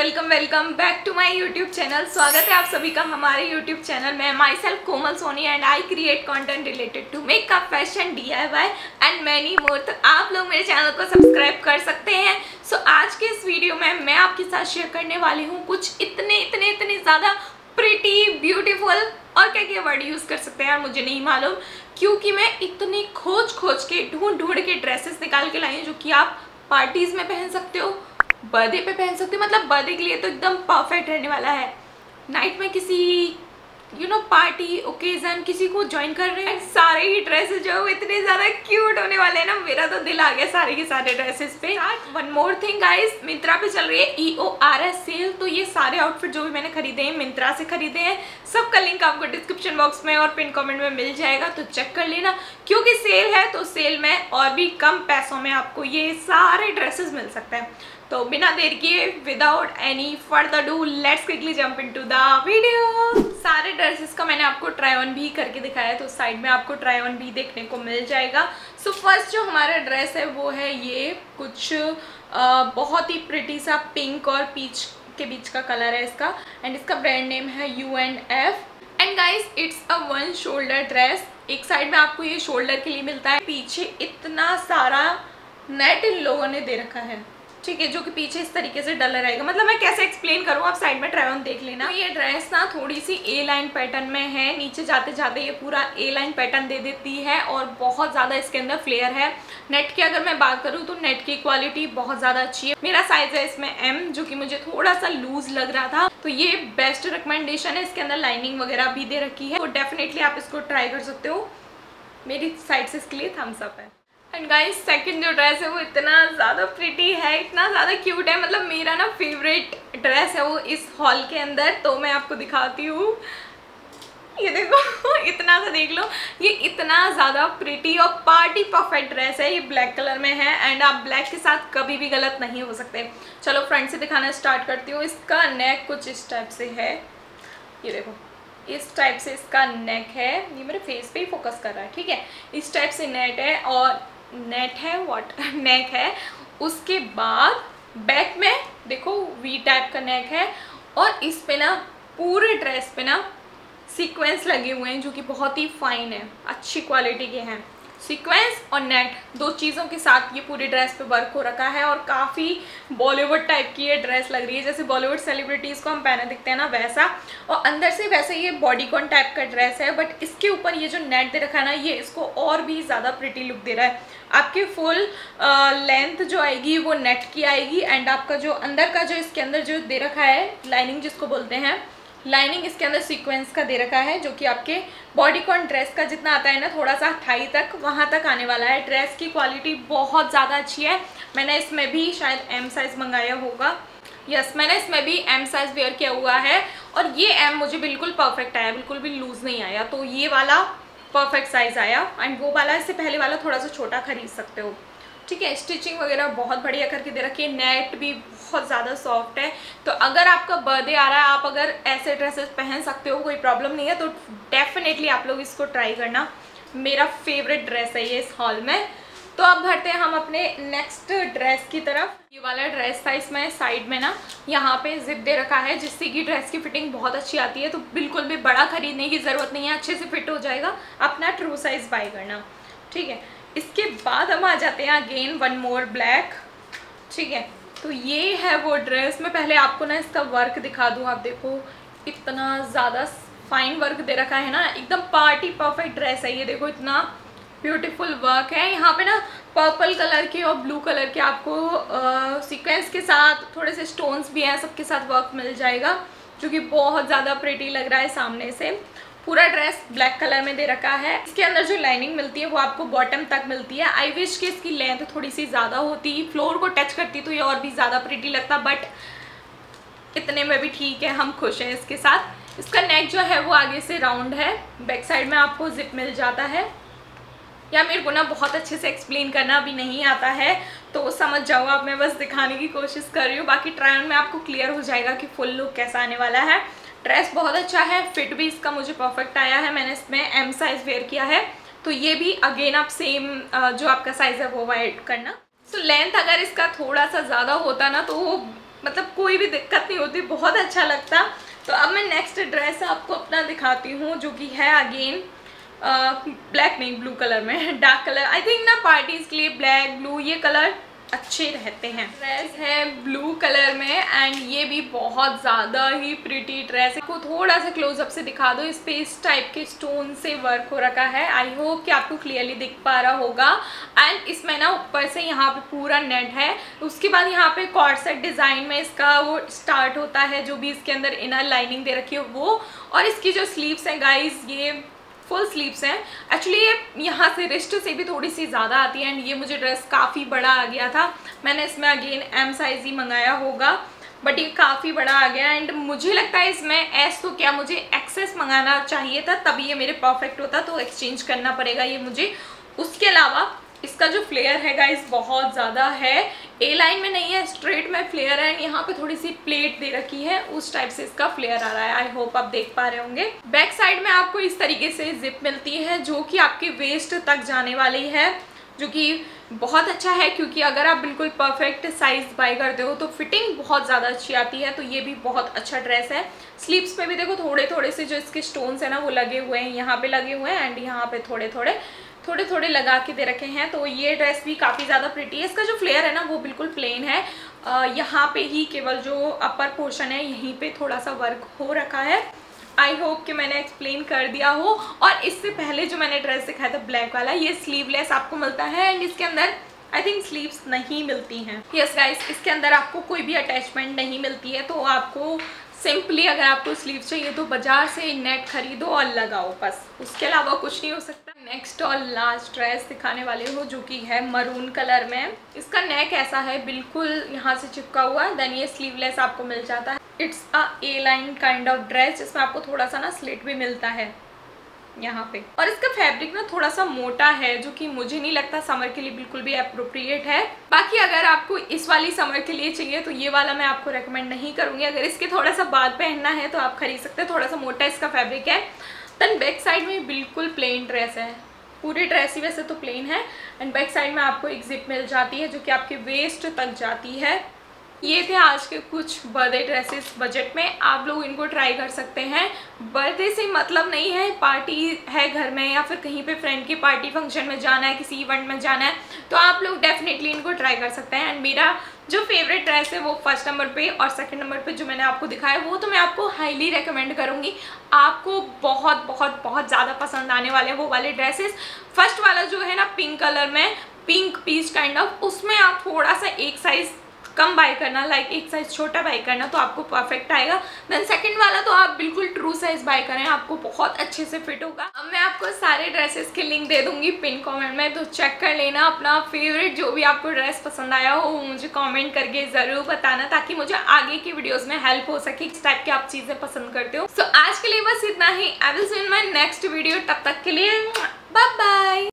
Welcome back to my YouTube channel. स्वागत है आप सभी का हमारे यूट्यूब चैनल में। Myself Komal Soni and I create content related to makeup, fashion, DIY and many more. तो आप लोग मेरे चैनल को सब्सक्राइब कर सकते हैं। सो आज के इस वीडियो में मैं आपके साथ शेयर करने वाली हूँ कुछ इतने ज़्यादा प्रिटी, ब्यूटीफुल और क्या वर्ड यूज़ कर सकते हैं यार, मुझे नहीं मालूम, क्योंकि मैं इतनी खोज के ढूंढ के ड्रेसेस निकाल के लाई हूँ जो कि आप पार्टीज़ में पहन सकते हो, बर्थडे पे पहन सकते हो। मतलब बर्थडे के लिए तो एकदम परफेक्ट रहने वाला है। नाइट में किसी पार्टी ओकेजन किसी को ज्वाइन कर रहे हैं, सारे ही ड्रेसेस जो है इतने ज़्यादा क्यूट होने वाले हैं ना, मेरा तो दिल आ गया सारे के सारे ड्रेसेस पे। One more thing guys, Myntra पे चल रही है EORS सेल। तो ये सारे आउटफिट जो भी मैंने खरीदे हैं मिंत्रा से खरीदे हैं, सबका लिंक आपको डिस्क्रिप्शन बॉक्स में और पिन कमेंट में मिल जाएगा, तो चेक कर लेना। क्योंकि सेल है तो सेल में और भी कम पैसों में आपको ये सारे ड्रेसेस मिल सकते हैं। तो बिना देर किए, without any further do, let's quickly jump into the video. सारे ड्रेसेस का मैंने आपको ट्राई ऑन भी करके दिखाया है, तो साइड में आपको ट्राई ऑन भी देखने को मिल जाएगा। सो फर्स्ट जो हमारा ड्रेस है वो है ये कुछ बहुत ही प्रिटी सा पिंक और पीच के बीच का कलर है इसका, एंड इसका ब्रांड नेम है U&F। And guys it's a one shoulder dress. एक साइड में आपको ये शोल्डर के लिए मिलता है, पीछे इतना सारा नेट इन लोगों ने दे रखा है, ठीक है, जो कि पीछे इस तरीके से डला रहेगा। मतलब मैं कैसे एक्सप्लेन करूँ, आप साइड में ट्राई ऑन देख लेना। तो ये ड्रेस ना थोड़ी सी A लाइन पैटर्न में है, नीचे जाते जाते ये पूरा A लाइन पैटर्न दे देती है और बहुत ज़्यादा इसके अंदर फ्लेयर है। नेट की अगर मैं बात करूँ तो नेट की क्वालिटी बहुत ज़्यादा अच्छी है। मेरा साइज है इसमें M, जो कि मुझे थोड़ा सा लूज लग रहा था, तो ये बेस्ट रिकमेंडेशन है। इसके अंदर लाइनिंग वगैरह भी दे रखी है, तो डेफिनेटली आप इसको ट्राई कर सकते हो। मेरी साइड से इसके लिए थम्स अप है। एंड गाइस सेकंड जो ड्रेस है वो इतना ज़्यादा प्रिटी है, इतना ज़्यादा क्यूट है। मतलब मेरा ना फेवरेट ड्रेस है वो इस हॉल के अंदर, तो मैं आपको दिखाती हूँ। ये देखो इतना सा देख लो, ये इतना ज़्यादा प्रिटी और पार्टी परफेक्ट ड्रेस है। ये ब्लैक कलर में है एंड आप ब्लैक के साथ कभी भी गलत नहीं हो सकते। चलो फ्रंट से दिखाना स्टार्ट करती हूँ। इसका नेक कुछ इस टाइप से है, ये देखो इस टाइप से इसका नेक है। ये मेरे फेस पे ही फोकस कर रहा है, ठीक है। इस टाइप से नेट है और नेट है नेक है। उसके बाद बैक में देखो V टाइप का नेक है और इस पे ना पूरे ड्रेस पे ना सीक्वेंस लगे हुए हैं, जो कि बहुत ही फाइन है, अच्छी क्वालिटी के हैं। सीक्वेंस और नेट दो चीज़ों के साथ ये पूरी ड्रेस पे वर्क हो रखा है और काफ़ी बॉलीवुड टाइप की ये ड्रेस लग रही है, जैसे बॉलीवुड सेलिब्रिटीज़ को हम पहने दिखते हैं ना वैसा। और अंदर से वैसे ये बॉडीकॉन टाइप का ड्रेस है, बट इसके ऊपर ये जो नेट दे रखा है ना, ये इसको और भी ज़्यादा प्रिटी लुक दे रहा है। आपकी फुल लेंथ जो आएगी वो नेट की आएगी, एंड आपका जो अंदर का जो इसके अंदर जो दे रखा है लाइनिंग जिसको बोलते हैं, लाइनिंग इसके अंदर सीक्वेंस का दे रखा है, जो कि आपके बॉडीकॉन ड्रेस का जितना आता है ना थोड़ा सा थाई तक, वहाँ तक आने वाला है। ड्रेस की क्वालिटी बहुत ज़्यादा अच्छी है। मैंने इसमें भी शायद M साइज़ मंगाया होगा, यस मैंने इसमें भी M साइज़ वेयर किया हुआ है और ये M मुझे बिल्कुल परफेक्ट आया, बिल्कुल भी लूज़ नहीं आया। तो ये वाला परफेक्ट साइज़ आया एंड वो वाला इससे पहले वाला थोड़ा सा छोटा खरीद सकते हो, ठीक है। स्टिचिंग वगैरह बहुत बढ़िया करके दे रखी है, नेट भी बहुत ज़्यादा सॉफ्ट है। तो अगर आपका बर्थडे आ रहा है, आप अगर ऐसे ड्रेसेस पहन सकते हो, कोई प्रॉब्लम नहीं है, तो डेफिनेटली आप लोग इसको ट्राई करना। मेरा फेवरेट ड्रेस है ये इस हॉल में। तो अब बढ़ते हैं हम अपने नेक्स्ट ड्रेस की तरफ। ये वाला ड्रेस था, इसमें साइड में ना यहाँ पे जिप दे रखा है, जिससे कि ड्रेस की फिटिंग बहुत अच्छी आती है। तो बिल्कुल भी बड़ा खरीदने की ज़रूरत नहीं है, अच्छे से फिट हो जाएगा। अपना ट्रू साइज़ बाय करना, ठीक है। इसके बाद हम आ जाते हैं अगेन वन मोर ब्लैक, ठीक है। तो ये है वो ड्रेस। मैं पहले आपको ना इसका वर्क दिखा दूँ। आप देखो इतना ज़्यादा फाइन वर्क दे रखा है ना, एकदम पार्टी परफेक्ट ड्रेस है ये। देखो इतना ब्यूटीफुल वर्क है यहाँ पे ना, पर्पल कलर के और ब्लू कलर के आपको सीक्वेंस के साथ थोड़े से स्टोन्स भी हैं, सबके साथ वर्क मिल जाएगा, जो कि बहुत ज़्यादा प्रिटी लग रहा है सामने से। पूरा ड्रेस ब्लैक कलर में दे रखा है। इसके अंदर जो लाइनिंग मिलती है वो आपको बॉटम तक मिलती है। आई विश कि इसकी लेंथ थोड़ी सी ज़्यादा होती, फ्लोर को टच करती तो ये और भी ज़्यादा प्रिटी लगता, बट इतने में भी ठीक है, हम खुश हैं इसके साथ। इसका नेक जो है वो आगे से राउंड है, बैक साइड में आपको जिप मिल जाता है। या मेरे को ना बहुत अच्छे से एक्सप्लेन करना अभी नहीं आता है, तो समझ जाओ आप, मैं बस दिखाने की कोशिश कर रही हूँ। बाकी ट्राई ऑन में आपको क्लियर हो जाएगा कि फुल लुक कैसा आने वाला है। ड्रेस बहुत अच्छा है, फिट भी इसका मुझे परफेक्ट आया है। मैंने इसमें M साइज़ वेयर किया है, तो ये भी अगेन आप सेम जो आपका साइज़ है वो ऐड करना। सो लेंथ अगर इसका थोड़ा सा ज़्यादा होता ना तो वो मतलब कोई भी दिक्कत नहीं होती, बहुत अच्छा लगता। तो अब मैं नेक्स्ट ड्रेस आपको अपना दिखाती हूँ, जो कि है अगेन ब्लैक नहीं ब्लू कलर में, डार्क कलर। आई थिंक ना पार्टीज के लिए ब्लैक ब्लू ये कलर अच्छे रहते हैं। ड्रेस है ब्लू कलर में एंड ये भी बहुत ज़्यादा ही प्रिटी ड्रेस है। को थोड़ा सा क्लोजअप से दिखा दो, इस पे इस टाइप के स्टोन से वर्क हो रखा है। आई होप कि आपको क्लियरली दिख पा रहा होगा। एंड इसमें ना ऊपर से यहाँ पे पूरा नेट है, उसके बाद यहाँ पे कॉर्ड सेट डिज़ाइन में इसका वो स्टार्ट होता है, जो भी इसके अंदर इनर लाइनिंग दे रखी है वो। और इसकी जो स्लीव्स हैं गाइज, ये फुल स्लीव्स हैं। एक्चुअली ये यहाँ से रिस्ट से भी थोड़ी सी ज़्यादा आती है एंड ये मुझे ड्रेस काफ़ी बड़ा आ गया था। मैंने इसमें अगेन एम साइज़ ही मंगाया होगा, बट ये काफ़ी बड़ा आ गया एंड मुझे लगता है इसमें एस तो क्या मुझे एक्सेस मंगाना चाहिए था, तभी ये मेरे परफेक्ट होता, तो एक्सचेंज करना पड़ेगा ये मुझे। उसके अलावा इसका जो फ्लेयर है गाइस बहुत ज़्यादा है, ए लाइन में नहीं है, स्ट्रेट में फ्लेयर है एंड यहाँ पे थोड़ी सी प्लेट दे रखी है, उस टाइप से इसका फ्लेयर आ रहा है। आई होप आप देख पा रहे होंगे। बैक साइड में आपको इस तरीके से जिप मिलती है, जो कि आपके वेस्ट तक जाने वाली है, जो कि बहुत अच्छा है, क्योंकि अगर आप बिल्कुल परफेक्ट साइज बाय करते हो तो फिटिंग बहुत ज़्यादा अच्छी आती है। तो ये भी बहुत अच्छा ड्रेस है। स्लीव्स पे भी देखो थोड़े थोड़े से जो इसके स्टोन्स है ना वो लगे हुए हैं, यहाँ पे लगे हुए हैं एंड यहाँ पे थोड़े थोड़े लगा के दे रखे हैं। तो ये ड्रेस भी काफ़ी ज़्यादा प्रिटी है। इसका जो फ्लेयर है ना वो बिल्कुल प्लेन है, यहाँ पे ही केवल जो अपर पोर्शन है यहीं पे थोड़ा सा वर्क हो रखा है। आई होप कि मैंने एक्सप्लेन कर दिया हो। और इससे पहले जो मैंने ड्रेस दिखाया था ब्लैक वाला, ये स्लीवलेस आपको मिलता है एंड इसके अंदर आई थिंक स्लीव्स नहीं मिलती हैं। यस गाइस, इसके अंदर आपको कोई भी अटैचमेंट नहीं मिलती है, तो आपको सिंपली अगर आपको स्लीव चाहिए तो बाजार से नेट खरीदो और लगाओ, बस उसके अलावा कुछ नहीं हो सकता। नेक्स्ट और लास्ट ड्रेस दिखाने वाले हो, जो कि है मरून कलर में। इसका नेक ऐसा है बिल्कुल यहाँ से चिपका हुआ, देन ये स्लीवलेस आपको मिल जाता है। It's a A line kind of dress, जिसमें आपको थोड़ा सा ना स्लिट भी मिलता है यहाँ पे। और इसका फैब्रिक ना थोड़ा सा मोटा है, जो कि मुझे नहीं लगता समर के लिए बिल्कुल भी अप्रोप्रिएट है। बाकी अगर आपको इस वाली समर के लिए चाहिए तो ये वाला मैं आपको रेकमेंड नहीं करूँगी। अगर इसके थोड़ा सा बाद पहनना है तो आप खरीद सकते हैं, थोड़ा सा मोटा इसका फैब्रिक है। देन बैक साइड में बिल्कुल प्लेन ड्रेस है, पूरी ड्रेस ही वैसे तो प्लेन है एंड बैक साइड में आपको एक जिप मिल जाती है, जो कि आपके वेस्ट तक जाती है। ये थे आज के कुछ बर्थडे ड्रेसेस बजट में, आप लोग इनको ट्राई कर सकते हैं। बर्थडे से मतलब नहीं है, पार्टी है घर में या फिर कहीं पे फ्रेंड की पार्टी फंक्शन में जाना है, किसी इवेंट में जाना है, तो आप लोग डेफिनेटली इनको ट्राई कर सकते हैं। एंड मेरा जो फेवरेट ड्रेस है वो फर्स्ट नंबर पे और सेकंड नंबर पे जो मैंने आपको दिखाया वो तो मैं आपको हाईली रेकमेंड करूँगी। आपको बहुत बहुत बहुत ज़्यादा पसंद आने वाले हैं वो वाले ड्रेसेस। फर्स्ट वाला जो है ना पिंक कलर में, पिंक पीच काइंड ऑफ, उसमें आप थोड़ा सा एक साइज़ कम बाय करना, लाइक एक साइज छोटा बाय करना, तो आपको परफेक्ट आएगा। देन सेकंड वाला तो आप बिल्कुल ट्रू साइज बाय करें, आपको बहुत अच्छे से फिट होगा। अब मैं आपको सारे ड्रेसेस के लिंक दे दूंगी पिन कमेंट में, तो चेक कर लेना। अपना फेवरेट जो भी आपको ड्रेस पसंद आया हो वो मुझे कमेंट करके ज़रूर बताना, ताकि मुझे आगे की वीडियोज़ में हेल्प हो सके किस टाइप की आप चीज़ें पसंद करते हो। सो आज के लिए बस इतना ही। I will see in my next video. तब तक के लिए बाय बाय।